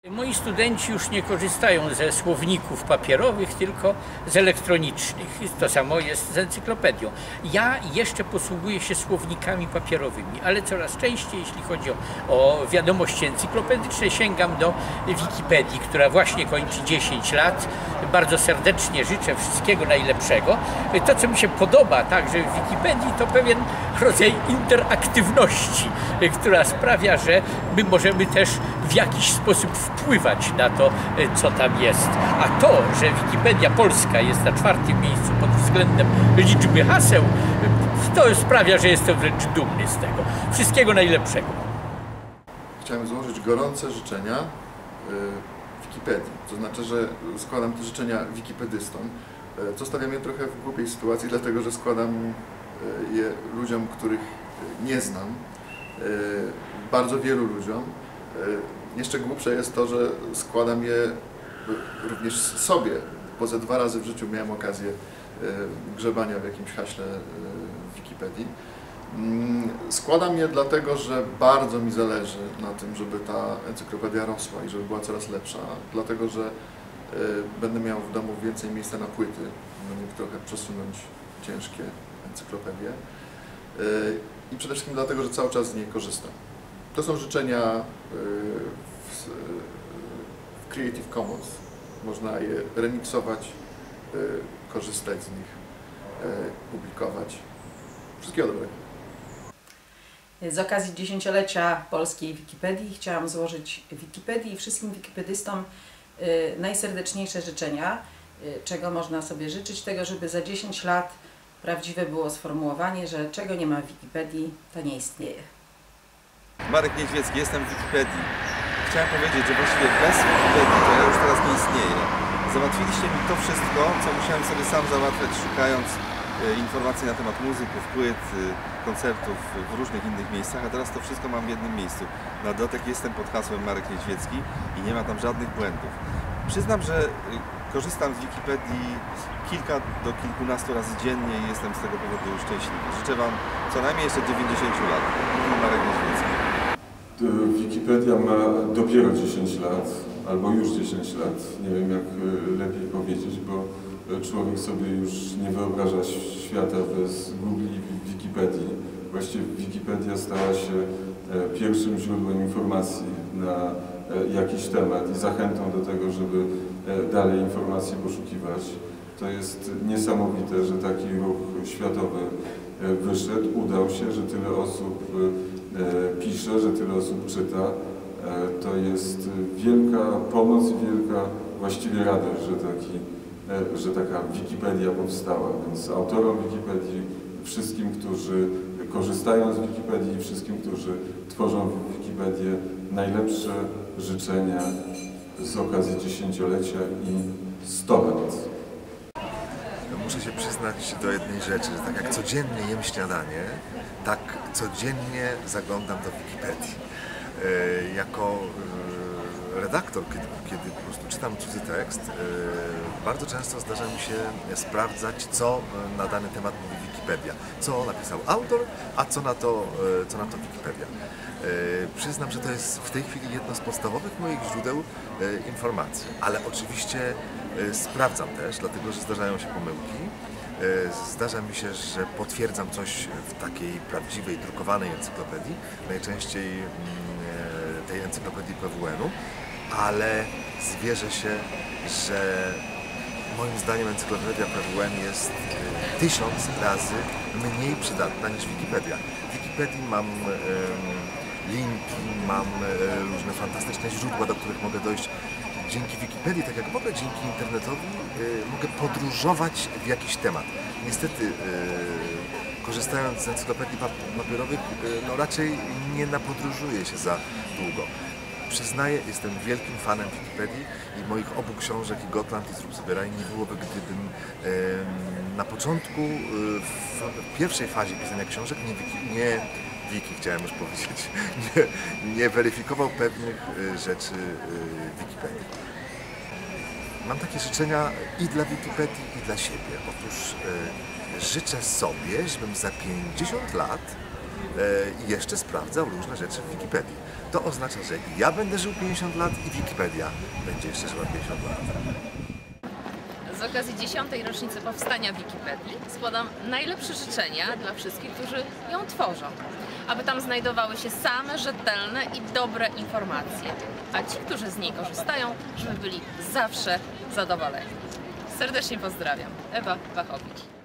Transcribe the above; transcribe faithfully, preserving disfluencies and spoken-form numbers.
Moi studenci już nie korzystają ze słowników papierowych, tylko z elektronicznych. To samo jest z encyklopedią. Ja jeszcze posługuję się słownikami papierowymi, ale coraz częściej, jeśli chodzi o, o wiadomości encyklopedyczne, sięgam do Wikipedii, która właśnie kończy dziesięć lat. Bardzo serdecznie życzę wszystkiego najlepszego. To, co mi się podoba także w Wikipedii, to pewien rodzaj interaktywności, która sprawia, że my możemy też w jakiś sposób wpływać na to, co tam jest. A to, że Wikipedia Polska jest na czwartym miejscu pod względem liczby haseł, to sprawia, że jestem wręcz dumny z tego. Wszystkiego najlepszego. Chciałem złożyć gorące życzenia Wikipedii. To znaczy, że składam te życzenia wikipedystom, co stawia mnie trochę w głupiej sytuacji, dlatego że składam je ludziom, których nie znam, bardzo wielu ludziom. Jeszcze głupsze jest to, że składam je również sobie, bo ze dwa razy w życiu miałem okazję grzebania w jakimś haśle w Wikipedii. Składam je dlatego, że bardzo mi zależy na tym, żeby ta encyklopedia rosła i żeby była coraz lepsza, dlatego że będę miał w domu więcej miejsca na płyty, będę mógł trochę przesunąć ciężkie encyklopedie i przede wszystkim dlatego, że cały czas z niej korzystam. To są życzenia w Creative Commons. Można je remiksować, korzystać z nich, publikować. Wszystkiego dobrego. Z okazji dziesięciolecia polskiej Wikipedii chciałam złożyć Wikipedii i wszystkim wikipedystom najserdeczniejsze życzenia, czego można sobie życzyć, tego, żeby za dziesięć lat prawdziwe było sformułowanie, że czego nie ma w Wikipedii, to nie istnieje. Marek Niedźwiecki, jestem w Wikipedii. Chciałem powiedzieć, że właściwie bez Wikipedii to ja już teraz nie istnieję. Załatwiliście mi to wszystko, co musiałem sobie sam załatwiać, szukając informacji na temat muzyków, płyt, koncertów w różnych innych miejscach, a teraz to wszystko mam w jednym miejscu. Na dodatek jestem pod hasłem Marek Niedźwiecki i nie ma tam żadnych błędów. Przyznam, że korzystam z Wikipedii kilka do kilkunastu razy dziennie i jestem z tego powodu szczęśliwy. Życzę Wam co najmniej jeszcze dziewięćdziesięciu lat. Marek Niedźwiecki. Wikipedia ma dopiero dziesięć lat, albo już dziesięć lat. Nie wiem, jak lepiej powiedzieć, bo człowiek sobie już nie wyobraża świata bez Google i Wikipedii. Właściwie Wikipedia stała się pierwszym źródłem informacji na jakiś temat i zachętą do tego, żeby dalej informacji poszukiwać. To jest niesamowite, że taki ruch światowy wyszedł, udał się, że tyle osób pisze, że tyle osób czyta. To jest wielka pomoc i wielka właściwie radość, że, taki, że taka Wikipedia powstała. Więc autorom Wikipedii, wszystkim, którzy korzystają z Wikipedii i wszystkim, którzy tworzą Wikipedię, najlepsze życzenia z okazji dziesięciolecia i sto lat. Muszę się przyznać do jednej rzeczy, że tak jak codziennie jem śniadanie, tak codziennie zaglądam do Wikipedii. E, jako e, redaktor, kiedy, kiedy po prostu czytam cudzy tekst, e, bardzo często zdarza mi się sprawdzać, co na dany temat mówi Wikipedia. Co napisał autor, a co na to, e, co na to Wikipedia. E, przyznam, że to jest w tej chwili jedno z podstawowych moich źródeł e, informacji, ale oczywiście e, sprawdzam też, dlatego że zdarzają się pomyłki. E, zdarza mi się, że potwierdzam coś w takiej prawdziwej, drukowanej encyklopedii, najczęściej mm, e, tej encyklopedii P W N-u, ale zwierzę się, że moim zdaniem encyklopedia P W N jest e, tysiąc razy mniej przydatna niż Wikipedia. W Wikipedii mam e, linki, mam e, różne fantastyczne źródła, do których mogę dojść. Dzięki Wikipedii, tak jak w ogóle dzięki internetowi, e, mogę podróżować w jakiś temat. Niestety, e, korzystając z encyklopedii papierowych, e, no raczej nie napodróżuję się za długo. Przyznaję, jestem wielkim fanem Wikipedii i moich obu książek, i Gotland, i Zrób sobie raj, nie byłoby, gdybym e, na początku, e, w pierwszej fazie pisania książek nie, wiki, nie wiki, chciałem już powiedzieć, nie, nie weryfikował pewnych e, rzeczy e, Wikipedii. Mam takie życzenia i dla Wikipedii, i dla siebie. Otóż e, życzę sobie, żebym za pięćdziesiąt lat i jeszcze sprawdzał różne rzeczy w Wikipedii. To oznacza, że i ja będę żył pięćdziesiąt lat i Wikipedia będzie jeszcze żyła pięćdziesiąt lat. Z okazji dziesiątej rocznicy powstania Wikipedii składam najlepsze życzenia dla wszystkich, którzy ją tworzą, aby tam znajdowały się same rzetelne i dobre informacje, a ci, którzy z niej korzystają, żeby byli zawsze zadowoleni. Serdecznie pozdrawiam. Ewa Wachowicz.